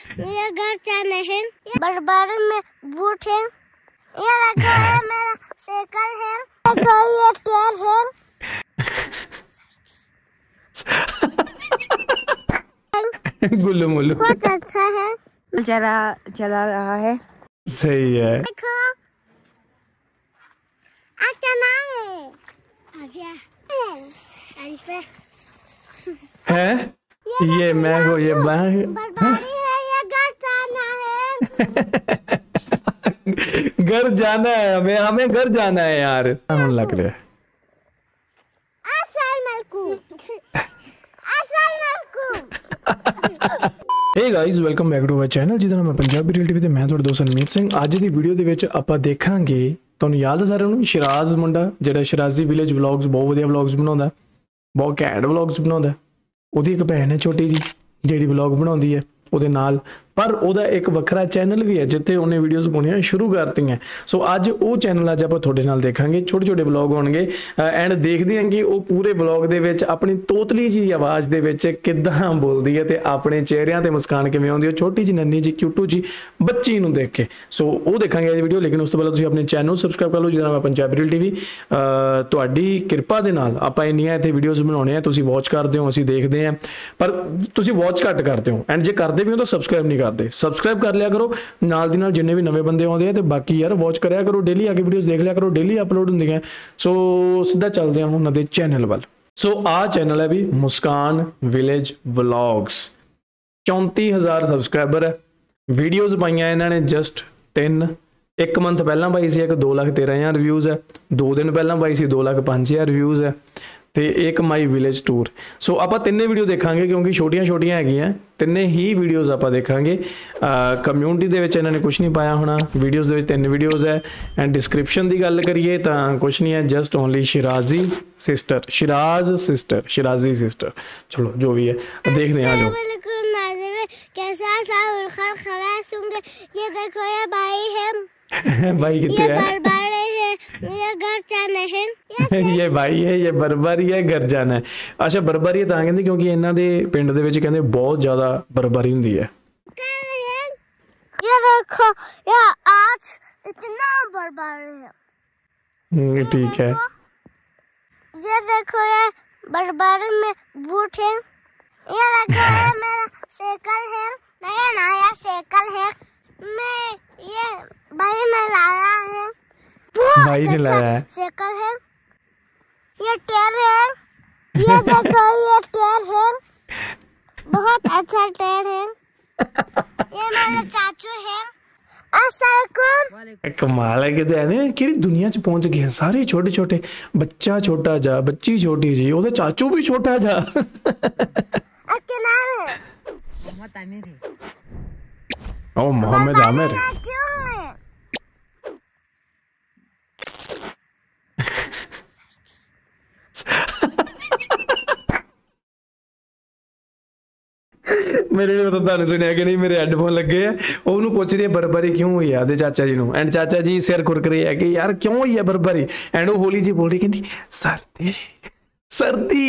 ये घर जाना है, ये बड़बाड़ी में बूट है, ये लगा है मेरा साइकिल है, देखो ये टायर है। गुल्लू मुल्लू बहुत अच्छा है, चला रहा है। सही है। देखो अच्छा नाम है है ये मैं हो ये बड़बाड़ी है, ये घर जाना है। घर जाना है, हमें घर जाना है यार। हम लग रहा है hey guys welcome back to my channel ਜਿਹਦਾ ਮੈਂ ਪੰਜਾਬੀ ਰੀਅਲ ਟੀਵੀ ਤੇ ਮੈਂ ਤੁਹਾਡਾ ਦੋਸਤ ਅਨਮੀਤ ਸਿੰਘ। ਅੱਜ ਦੀ ਵੀਡੀਓ ਦੇ ਵਿੱਚ ਆਪਾਂ ਦੇਖਾਂਗੇ, ਤੁਹਾਨੂੰ ਯਾਦ ਹੈ ਸਾਰਿਆਂ ਨੂੰ ਸ਼ਿਰਾਜ਼ ਮੁੰਡਾ ਜਿਹੜਾ ਸ਼ਿਰਾਜ਼ੀ ਵਿਲੇਜ ਵਲੌਗਸ ਬਹੁਤ ਵਧੀਆ ਵਲੌਗਸ ਬਣਾਉਂਦਾ, ਬਹੁਤ ਘੈਂਟ ਵਲੌਗਸ ਬਣਾਉਂਦਾ। ਉਹਦੀ ਇੱਕ ਭੈਣ ਹੈ ਛੋਟੀ ਜੀ ਜਿਹੜੀ ਵਲੌਗ ਬਣਾਉਂਦੀ ਹੈ ਉਹਦੇ ਨਾਲ, पर ਉਹਦਾ ਇੱਕ ਵੱਖਰਾ ਚੈਨਲ ਵੀ ਹੈ ਜਿੱਥੇ ਉਹਨੇ ਵੀਡੀਓਜ਼ ਪਾਉਣੀਆਂ ਸ਼ੁਰੂ ਕਰਤੀਆਂ। ਸੋ ਅੱਜ ਉਹ ਚੈਨਲ ਅੱਜ ਆਪਾਂ ਤੁਹਾਡੇ ਨਾਲ ਦੇਖਾਂਗੇ, ਛੋਟੇ ਛੋਟੇ ਵਲੌਗ ਹੋਣਗੇ ਐਂਡ ਦੇਖਦੇ ਹਾਂ ਕਿ ਉਹ ਪੂਰੇ ਵਲੌਗ ਦੇ ਵਿੱਚ ਆਪਣੀ ਤੋਤਲੀ ਜੀ ਆਵਾਜ਼ ਦੇ ਵਿੱਚ ਕਿੱਦਾਂ ਬੋਲਦੀ ਹੈ ਤੇ ਆਪਣੇ ਚਿਹਰਿਆਂ ਤੇ ਮੁਸਕਾਨ ਕਿਵੇਂ ਆਉਂਦੀ ਹੈ ਛੋਟੀ ਜੀ ਨੰਨੀ ਜੀ ਕਿਊਟੂ ਜੀ ਬੱਚੀ ਨੂੰ ਦੇਖ ਕੇ। ਸੋ ਉਹ ਦੇਖਾਂਗੇ ਇਹ ਵੀਡੀਓ, ਲੇਕਿਨ ਉਸ ਤੋਂ ਪਹਿਲਾਂ ਤੁਸੀਂ ਆਪਣੇ ਚੈਨਲ ਨੂੰ ਸਬਸਕ੍ਰਾਈਬ ਕਰ ਲਓ ਜਿਹਦਾ ਨਾਮ ਹੈ ਪੰਜਾਬੀ ਰੀਅਲ ਟੀਵੀ। ਤੁਹਾਡੀ ਕਿਰਪਾ ਦੇ ਨਾਲ ਆਪਾਂ ਇੰਨੀਆਂ ਇੱਥੇ ਵੀਡੀਓਜ਼ ਬਣਾਉਣੇ ਆ, ਤੁਸੀਂ ਵਾਚ ਕਰਦੇ ਹੋ ਅਸੀਂ ਦੇਖਦੇ ਹਾਂ, ਪਰ ਤੁਸੀਂ ਵਾਚ ਘੱਟ ਕਰਦੇ ਹੋ ਐਂਡ ਜੇ ਕਰਦੇ ਵੀ ਹੋ ਤਾਂ ਸਬਸਕ੍ਰਾਈਬ ਨਹੀਂ ਕਰਦੇ। ਸਬਸਕ੍ਰਾਈਬ कर लिया करो नाल दी नाल जिन्ने भी नवे बंदे आउंदे हैं, ते बाकी यार वॉच करया करो, डेली आके वीडियोस देख लिया करो, डेली अपलोड हुंदियां। सो सीधा चलदे हां उन्हां दे चैनल वाल। सो आ चैनल है भी मुस्कान विलेज व्लॉग्स, 34,000 सबसक्राइबर है। वीडियोस पाइयां इन्हां ने जस्ट 10 एक मंथ पहला पाई सी, एक 2,13,000 रिव्यूज़ है, 2 दिन पहला पाई सी 2,05,000 रिव्यूज़ है, ਤੇ ਇੱਕ ਮਾਈ ਵਿਲੇਜ ਟੂਰ। ਸੋ ਆਪਾਂ ਤਿੰਨੇ ਵੀਡੀਓ ਦੇਖਾਂਗੇ ਕਿਉਂਕਿ ਛੋਟੀਆਂ ਛੋਟੀਆਂ ਹੈਗੀਆਂ, ਤਿੰਨੇ ਹੀ ਵੀਡੀਓਜ਼ ਆਪਾਂ ਦੇਖਾਂਗੇ। ਕਮਿਊਨਿਟੀ ਦੇ ਵਿੱਚ ਇਹਨਾਂ ਨੇ ਕੁਝ ਨਹੀਂ ਪਾਇਆ ਹੋਣਾ, ਵੀਡੀਓਜ਼ ਦੇ ਵਿੱਚ 3 ਵੀਡੀਓਜ਼ ਹੈ ਐਂਡ ਡਿਸਕ੍ਰਿਪਸ਼ਨ ਦੀ ਗੱਲ ਕਰੀਏ ਤਾਂ ਕੁਝ ਨਹੀਂ ਹੈ, just only Shirazi sister, Shirazi sister. ਚਲੋ ਜੋ ਵੀ ਹੈ देखते हैं, आ जाओ। ये देखो ये भाई है, भाई कितने है? ये घर जाना है, ये भाई है, ये बर्फबारी है, घर जाना है। अच्छा बर्फबारी ਤਾਂ ਕਹਿੰਦੇ ਕਿਉਂਕਿ ਇਹਨਾਂ ਦੇ ਪਿੰਡ ਦੇ ਵਿੱਚ ਕਹਿੰਦੇ ਬਹੁਤ ਜ਼ਿਆਦਾ ਬਰਫਬਾਰੀ ਹੁੰਦੀ ਹੈ। ये देखो ये आज इतना बर्फबारी है। ठीक है, ये देखो ये बर्फबारी में बूट है, ये लगा है मेरा साइकिल है, नया साइकिल है, मैं ये भाई ने लाया है, भाई ने लाया है साइकिल है, ये टायर है, ये देखो ये टायर है, बहुत अच्छा टायर है, ये मेरे चाचू है। कमाल है कि ਕਿਹੜੀ ਦੁਨੀਆ ਚ ਪਹੁੰਚ ਗਏ ਸਾਰੇ ਛੋਟੇ ਛੋਟੇ, ਬੱਚਾ ਛੋਟਾ ਜਾ, ਬੱਚੀ ਛੋਟੀ ਜੀ, ਉਹਦਾ ਚਾਚੂ ਵੀ ਛੋਟਾ ਜਾ। आपके नाम है मोहम्मद आमिर है। ओ मोहम्मद आमिर क्यों है? ਮੇਰੇ ਨੇ ਤਾਂ ਤੁਹਾਨੂੰ ਸੁਣਿਆ ਕਿ ਨਹੀਂ, ਮੇਰੇ ਹੈੱਡਫੋਨ ਲੱਗੇ ਆ। ਉਹਨੂੰ ਪੁੱਛ ਰਹੀ ਹੈ ਬਰਬਰੀ ਕਿਉਂ ਹੋਈ ਆ ਉਹਦੇ ਚਾਚਾ ਜੀ ਨੂੰ, ਐਂਡ ਚਾਚਾ ਜੀ ਸਿਰ ਖੁਰਕ ਰਹੇ ਹੈ ਕਿ ਯਾਰ ਕਿਉਂ ਹੋਈ ਹੈ ਬਰਬਰੀ, ਐਂਡ ਉਹ ਹੋਲੀ ਜੀ ਬੋਲ ਰਹੀ ਕਹਿੰਦੀ सर्दी सर्दी।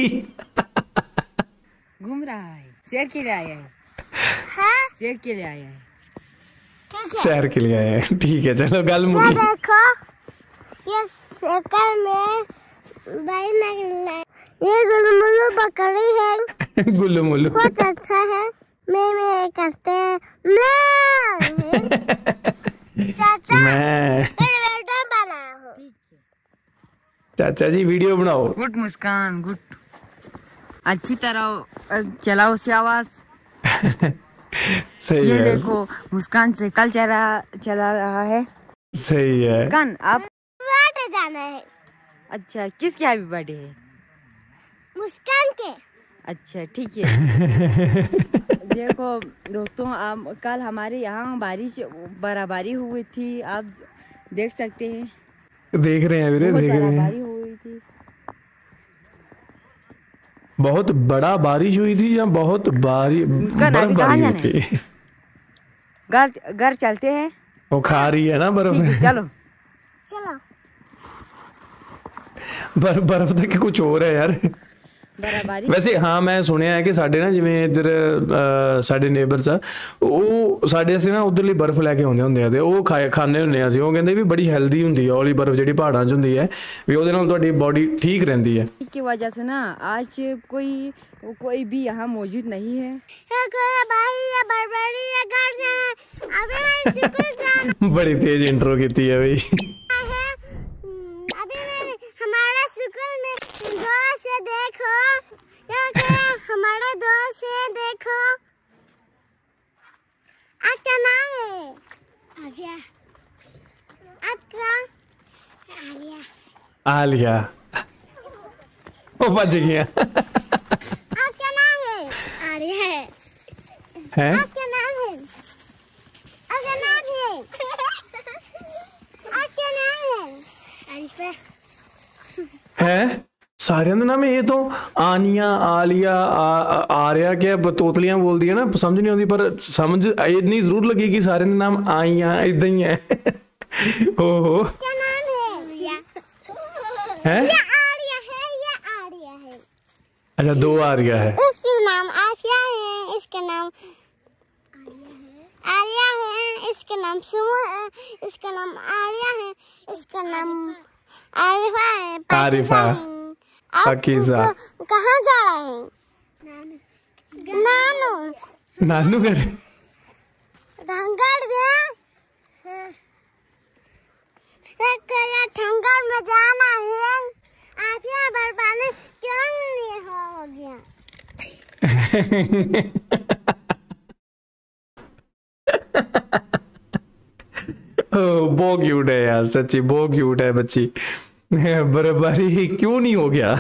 घूम रहा है, सैर के लिए आया है। हाँ? सैर के लिए आया है। सैर के लिए आया है, ठीक है चलो गल मुकी। देखो ये साइकिल में भाई ने लाया, ये गुल्लू मुल्लू बकरी है, गुल्लू मुल्लू बहुत अच्छा है, मैं करते हैं चाचा मैं वीडियो बनाया हूँ। चाचा जी वीडियो बनाओ। गुड मुस्कान गुड, अच्छी तरह चलाओ से आवाज। सही ये है, देखो मुस्कान साइकिल चला रहा है। सही है। मुस्कान आप बर्थडे जाना है। अच्छा किसके हैप्पी बर्थडे है? मुस्कान के। अच्छा ठीक है। देखो दोस्तों कल हमारे यहाँ बर्फबारी हुई थी, आप देख सकते हैं, देख रहे हैं वीरे, देख रहे हैं, बर्फबारी हुई थी, बहुत बड़ा बारिश हुई थी या बहुत बर्फबारी हुई थी। घर चलते हैं, वो खा रही है ना बर्फ। चलो चलो बर्फ तक कुछ और है यार। बराबरी ਵੈਸੇ ਹਾਂ ਮੈਂ ਸੁਣਿਆ ਹੈ ਕਿ ਸਾਡੇ ਨਾ ਜਿਵੇਂ ਇੱਧਰ ਸਾਡੇ ਨੇਬਰਸ ਆ ਉਹ ਸਾਡੇ ਅਸੀਂ ਨਾ ਉਧਰਲੀ ਬਰਫ਼ ਲੈ ਕੇ ਆਉਂਦੇ ਹੁੰਦੇ ਆ ਤੇ ਉਹ ਖਾਣੇ ਹੁੰਦੇ ਆ ਅਸੀਂ ਉਹ ਕਹਿੰਦੇ ਵੀ ਬੜੀ ਹੈਲਦੀ ਹੁੰਦੀ ਆ ਉਹਲੀ ਬਰਫ਼ ਜਿਹੜੀ ਪਹਾੜਾਂ 'ਚ ਹੁੰਦੀ ਹੈ ਵੀ ਉਹਦੇ ਨਾਲ ਤੁਹਾਡੀ ਬੋਡੀ ठीक रहती है की वजह से ना आज कोई भी यहाँ मौजूद नहीं है। बड़ी तेज इंट्रो की है भाई। हमारा स्कूल में दोस्त है देखो हमारा दोस्त है देखो आपका नाम है आलिया आपका आलिया वो बच गया। आपका नाम है आलिया है आपका नाम है आपका नाम है आपका नाम है आरिफा है सारियां दे नाम ये तो आनिया आलिया आर्या क्या तोतलियां बोल दी है ना समझ नहीं आती पर समझ इतनी जरूर लगी कि सारे नाम आइया इदा ही है। ओहो क्या नाम है ये आर्या है ये आर्या है अच्छा दो आर्या है इसका नाम आफिया है इसका नाम आर्या है इसका नाम सुमो है इसका नाम आर्या है इसका नाम आरिफा है आरिफा पाकीज़ा कहाँ जा रहे हैं नानू नानू घर ठंगड़ गया ठंगड़ में जाना है आप यहाँ बर्बाद क्यों नहीं हो गया बहुत क्यूट है यार सच्ची बहुत क्यूट है बच्ची बर्बादी क्यों नहीं हो गया।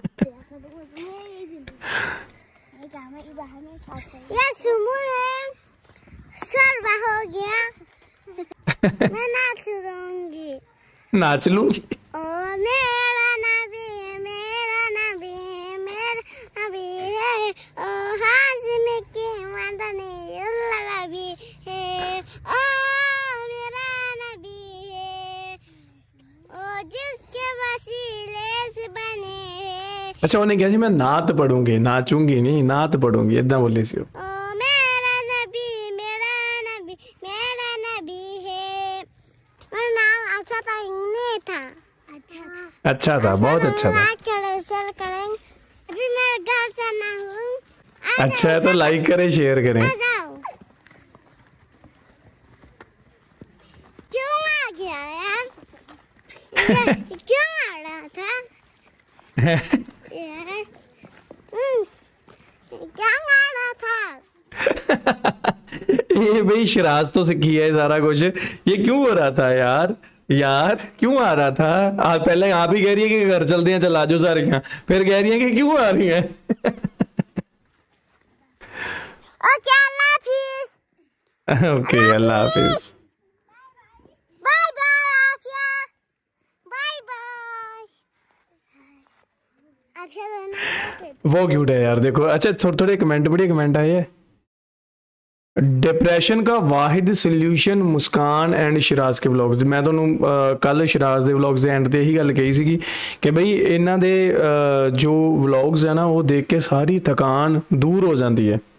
ये सुमो है सर्वा हो गया मैं नाच लूंगी नाच लूंगी ओ मेरा नबी मेरा नबी मेरा नबी है ओ हाज़िम के मदनी अल्लाह नबी है ओ मेरा नबी है ओ जिसके वसीले से बने हैं अच्छा उन्हें क्या जी मैं नात पढ़ूंगी नाचूंगी नहीं नात पढ़ूंगी इतना बोले सी ओ मेरा नबी मेरा नबी है मेरा नाम अच्छा था नहीं था अच्छा था बहुत अच्छा था सर करें अभी मैं घर से ना हूँ अच्छा है तो लाइक करें शेयर करें। आ जाओ क्यों आ गया यार क्यों आ रहा था यार क्या आ रहा था ये भाई शराज तो सीखी है सारा कुछ ये क्यों हो रहा था यार क्यों आ रहा था आप पहले आप ही कह रही है कि घर चलते हैं चला जाओ सारे यहाँ फिर कह रही है कि क्यों आ रही है। ओके अल्लाह हाफिज ओके अल्लाह हाफिज bye bye Afiya bye bye Afiya वो क्यूट है यार देखो। अच्छा थोड़े थोड़े कमेंट बड़े कमेंट आए हैं डिप्रैशन का वाहिद सोल्यूशन मुस्कान एंड शराज के व्लॉग्स मैं तो कल शराज के व्लॉग्स के एंड ते यही गल कही सी कि बई इन्हां दे जो व्लॉग्स है ना वो देख के सारी थकान दूर हो जाती है।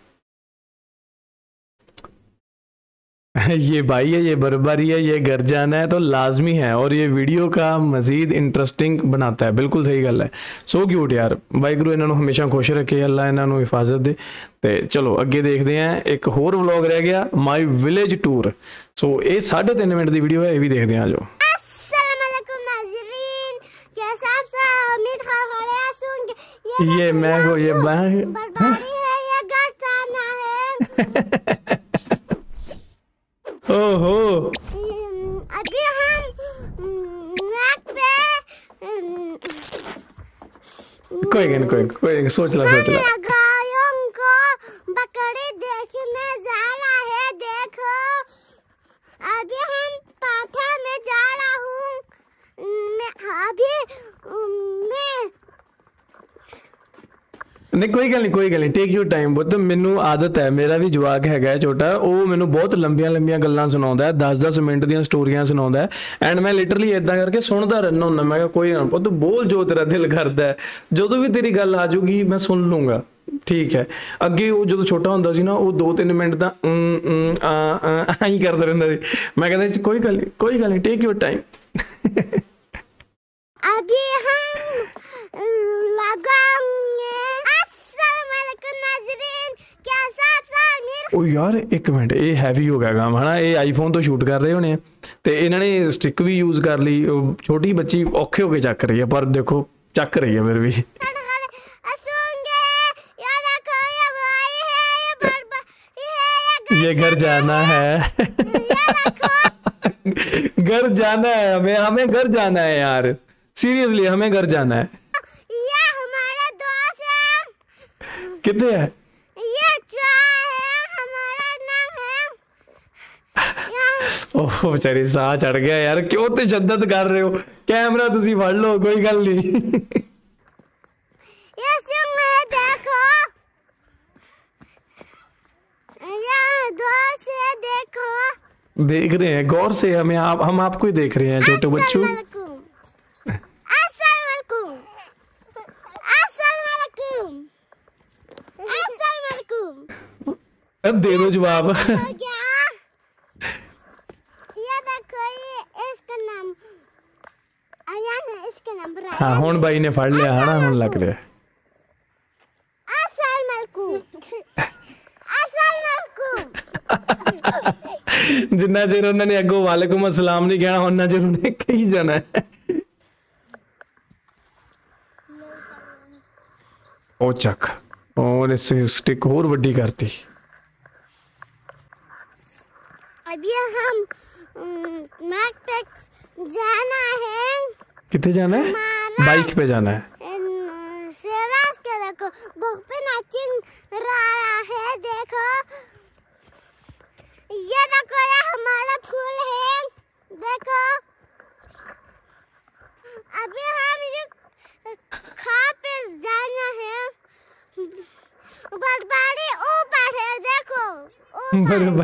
ये भाई है ये बर्बारी है ये घर जाना है तो लाजमी है और ये वीडियो का मजीद इंटरेस्टिंग बनाता है बिल्कुल सही गल है। सो क्यूट यार वाहिगुरू इन्हों हमेशा खुश रखे अल्लाह इन्हों हिफाजत दे। तो चलो अगे देखते हैं एक होर व्लॉग रह गया माई विलेज टूर सो ये 3.5 मिनट की वीडियो है ये भी देखते हैं। जो ये मैं हो ये ओहो अभी हम पे कोई सोच ला गायों को बकरी देखने जाना है देखो अभी हम पाथा में जा रहा हूँ नहीं कोई गल नहीं टेक योर टाइम बुत मैनू आदत है मेरा भी जवाक हैगा छोटा वो मैनू बहुत लंबियां गल्लां सुनाउंदा है 10-10 मिनट दी स्टोरियां सुनाउंदा है एंड मैं लिटरली इदां करके सुनदा रहना हुंदा मैं कोई ना पुत बोल जो तेरा दिल करदा है जदों भी तेरी गल आ जाऊगी मैं सुन लूंगा ठीक है अगे वो जो छोटा हुंदा सी ना वो 2-3 मिनट दा ही करदा रहिंदा सी मैं कहंदा कोई गल नहीं टेक योर टाइम अभी हम लगाएंगे अस्सलाम वालेकुम नाज़रीन कैसा सामीर ओ यार एक मिनट ये हैवी हो गया काम है ना ये आईफोन तो शूट कर रहे होने ते इन्होंने स्टिक भी यूज कर ली छोटी बच्ची औखे होके चक रही है पर देखो चक रही है फिर भी ये घर जाना है घर जाना है हमें घर जाना है यार सीरियसली हमें घर जाना है ये हमारा दोस्त है कितने है ये क्या है हमारा नाम है ओह बेचारी साह चढ़ गया यार क्यों तशद्दद कर रहे हो कैमरा तुसी फड़ लो कोई गल नहीं ये सिंह है देखो ये दोस्त है देखो देख रहे हैं गौर से हम आपको ही देख रहे हैं छोटे बच्चों दे दो जवाब ये देखो ये इसका नाम अयान है इसका नाम ब्रायन हाँ हुन भाई ने फड़ लिया है ना हुन लग रहा है जिन्ना चिर उन्होंने अगो वालेकुम अस्सलाम नहीं कहना उन्ना चिर उन्हें कही जाना है ओ चक और इस स्टिक और वड्डी करती अभी हम मैक पे जाना है कितने जाना है बाइक पे जाना है सिराज के देखो बुक पे नाचिंग रहा है देखो ये देखो ये हमारा फूल है देखो अभी हम ये खा पे जाना है बर्बादी ऊपर है देखो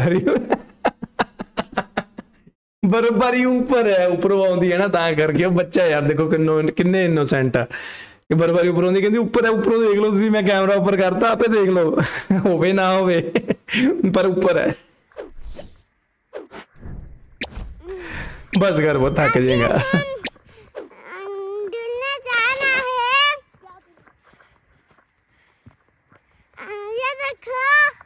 बर्फबारी ऊपर है ऊपर आउंदी है ना ता करके बच्चा यार देखो किन्ने इनोसेंट है कि बर्फबारी ऊपर आउंदी कहंदी ऊपर है ऊपर देख लो तुसी मैं कैमरा ऊपर करता आपे देख लो होवे ना होवे पर ऊपर है बस कर वो थक जाएगा डुलने जाना है ये देखो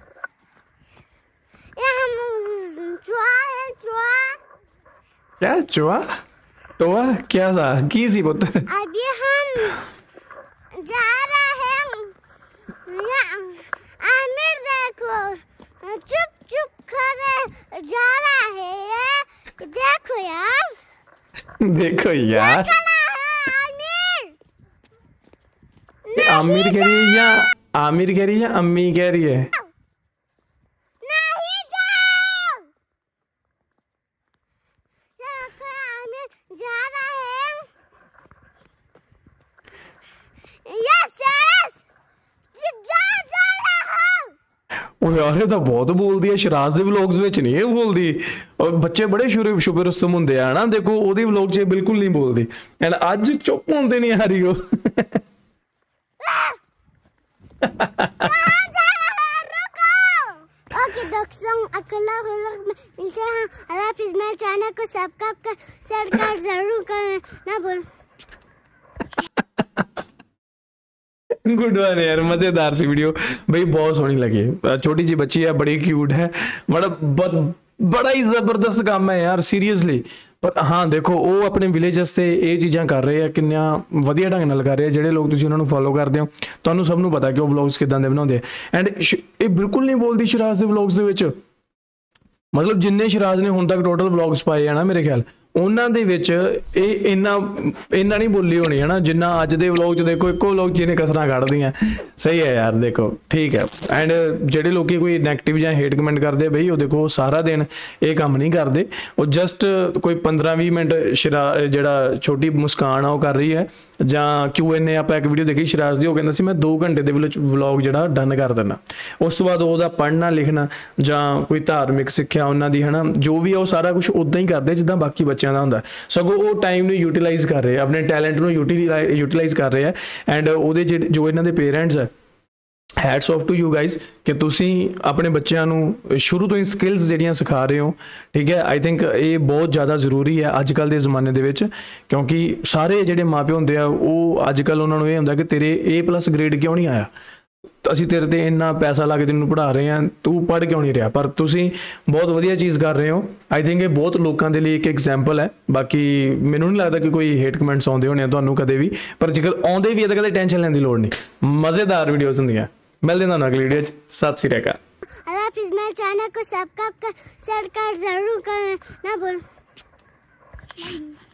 ये हम चुहा है चुहा क्या चुहा टोआ क्या सा की सी पुत अभी हम जा रहे हैं आमिर देखो चुप चुप खड़े जा रहा है ये देखो यार देखो यार आमिर आमिर कह रही है या आमिर कह रही है या अम्मी कह रही है नहीं जाओ देखो आमिर जा रहा है यस यस जा रहा हूं ओ यार ये तो बहुत बोलदी है शराज दे व्लॉग्स विच नहीं ये बोलदी और बच्चे बड़े शुभ रुस्तम हुंदे आ ना देखो ओदी व्लॉग च बिल्कुल नहीं बोलदी एंड आज चुप होंदे नहीं आ रही हो ओके दोस्तों अकेला व्लॉग में मिलते हैं अल्लाह हाफिज़ मेरे चैनल को सब्सक्राइब कर शेयर कर जरूर करें ना भूल गुड वन यार मजेदार सी वीडियो भाई बहुत सोहनी लगी छोटी जी बच्ची है बड़ी क्यूट है बड़ा ही जबरदस्त काम है यार सीरियसली पर हाँ देखो वो अपने विलेज वास्ते ये चीज़ां कर रहे हैं किन्ना वधिया ढंग नाल कर रहे हैं ਜਿਹੜੇ ਲੋਕ ਤੁਸੀਂ ਉਹਨਾਂ ਨੂੰ ਫੋਲੋ ਕਰਦੇ ਹੋ ਤੁਹਾਨੂੰ ਸਭ ਨੂੰ ਪਤਾ ਕਿ ਉਹ ਵਲੌਗਸ ਕਿਦਾਂ ਦੇ ਬਣਾਉਂਦੇ ਐਂਡ ਇਹ ਬਿਲਕੁਲ ਨਹੀਂ ਬੋਲਦੀ ਸ਼ਰਾਜ਼ ਦੇ ਵਲੌਗਸ ਦੇ ਵਿੱਚ मतलब जिन्ने शराज ने हुण तक टोटल व्लॉग्स पाए हैं ना मेरे ख्याल ਉਹਨਾਂ ਦੇ ਵਿੱਚ ਇਹ ਇੰਨਾ ਨਹੀਂ ਬੋਲੀ ਹੋਣੀ ਹੈ ਨਾ ਜਿੰਨਾ ਅੱਜ ਦੇ ਵਲੌਗ 'ਚ। ਦੇਖੋ ਇੱਕੋ ਵਲੌਗ 'ਚ ਇਹਨੇ ਕਸਰਾਂ ਕੱਢਦੀਆਂ। ਸਹੀ ਹੈ ਯਾਰ, ਦੇਖੋ ਠੀਕ ਹੈ। ਐਂਡ ਜਿਹੜੇ ਲੋਕੀ ਕੋਈ ਨੈਗੇਟਿਵ ਜਾਂ ਹੇਟ ਕਮੈਂਟ ਕਰਦੇ ਬਈ, ਉਹ ਦੇਖੋ ਸਾਰਾ ਦਿਨ ਇਹ ਕੰਮ ਨਹੀਂ ਕਰਦੇ, ਉਹ ਜਸਟ ਕੋਈ 15-20 ਮਿੰਟ ਜਿਹੜਾ ਛੋਟੀ ਮੁਸਕਾਨ ਆ ਉਹ ਕਰ ਰਹੀ ਹੈ। ਜਾਂ Q&A ਆਪਾਂ ਇੱਕ ਵੀਡੀਓ ਦੇਖੀ ਸ਼ਰਾਜ਼ ਦੀ, ਉਹ ਕਹਿੰਦਾ ਸੀ ਮੈਂ 2 ਘੰਟੇ ਦੇ ਵਿੱਚ ਵਲੌਗ ਜਿਹੜਾ ਡਨ ਕਰ ਦਿੰਦਾ। ਉਸ ਤੋਂ ਬਾਅਦ ਉਹਦਾ ਪੜ੍ਹਨਾ ਲਿਖਣਾ ਜਾਂ ਕੋਈ ਧਾਰਮਿਕ ਸਿੱਖਿਆ ਉਹਨਾਂ ਦੀ ਹੈ ਨਾ, ਜੋ ਵੀ ਆ ਉਹ ਸਾਰਾ ਕੁਝ ਉੱਦਾਂ ਹੀ ਕਰਦੇ ਜਿੱਦਾਂ ਬਾਕੀ ਬੱਚਿਆਂ ਦਾ ਹੁੰਦਾ। ਸਗੋਂ ਉਹ ਟਾਈਮ ਨੂੰ ਯੂਟੀਲਾਈਜ਼ ਕਰ ਰਹੇ ਆ, ਆਪਣੇ ਟੈਲੈਂਟ ਨੂੰ ਯੂਟੀਲਾਈਜ਼ ਕਰ ਰਹੇ ਆ। ਐਂਡ ਉਹਦੇ ਜੋ ਇਹਨਾਂ ਦੇ ਪੇਰੈਂਟਸ ਹੈ, hats off to you guys, ਕਿ ਤੁਸੀਂ ਆਪਣੇ ਬੱਚਿਆਂ ਨੂੰ ਸ਼ੁਰੂ ਤੋਂ ਹੀ ਸਕਿੱਲਸ ਜਿਹੜੀਆਂ ਸਿਖਾ ਰਹੇ ਹੋ। ਠੀਕ ਹੈ, ਆਈ ਥਿੰਕ ਇਹ ਬਹੁਤ ਜ਼ਿਆਦਾ ਜ਼ਰੂਰੀ ਹੈ ਅੱਜ ਕੱਲ੍ਹ ਦੇ ਜ਼ਮਾਨੇ ਦੇ ਵਿੱਚ, ਕਿਉਂਕਿ ਸਾਰੇ ਜਿਹੜੇ ਮਾਪੇ ਹੁੰਦੇ ਆ ਉਹ ਅੱਜ ਕੱਲ੍ਹ ਉਹਨਾਂ ਨੂੰ ਇਹ ਹੁੰਦਾ ਕਿ ਤੇਰੇ A+ ਗ੍ਰੇਡ ਕਿਉਂ ਨਹੀਂ ਆਇਆ, ਅਸੀਂ ਤੇਰੇ ਤੇ ਇੰਨਾ ਪੈਸਾ ਲਾ ਕੇ ਤੈਨੂੰ ਪੜ੍ਹਾ ਰਹੇ ਹਾਂ, ਤੂੰ ਪੜ੍ਹ ਕਿਉਂ ਨਹੀਂ ਰਿਹਾ। ਪਰ ਤੁਸੀਂ ਬਹੁਤ ਵਧੀਆ ਚੀਜ਼ ਕਰ ਰਹੇ ਹੋ। ਆਈ ਥਿੰਕ ਇਹ ਬਹੁਤ ਲੋਕਾਂ ਦੇ ਲਈ ਇੱਕ ਐਗਜ਼ਾਮਪਲ ਹੈ। ਬਾਕੀ ਮੈਨੂੰ ਨਹੀਂ ਲੱਗਦਾ ਕਿ ਕੋਈ ਹੇਟ ਕਮੈਂਟਸ ਆਉਂਦੇ ਹੋਣੇ ਆ ਤੁਹਾਨੂੰ ਕਦੇ ਵੀ, ਪਰ ਜੇਕਰ ਆਉਂਦੇ ਵੀ ਹੈ ਤਾਂ ਕਦੇ ਟੈਨਸ਼ਨ ਲੈਣ ਦੀ ਲੋੜ ਨਹੀਂ, ਮਜ਼ੇਦਾਰ ਵੀਡੀਓਜ਼ ਹੁੰਦੀਆਂ। मिलते हैं अगली वीडियो। सत श्री अकाल। प्लीज मेरे चैनल को सब्सक्राइब कर शेयर कर जरूर करना भूल।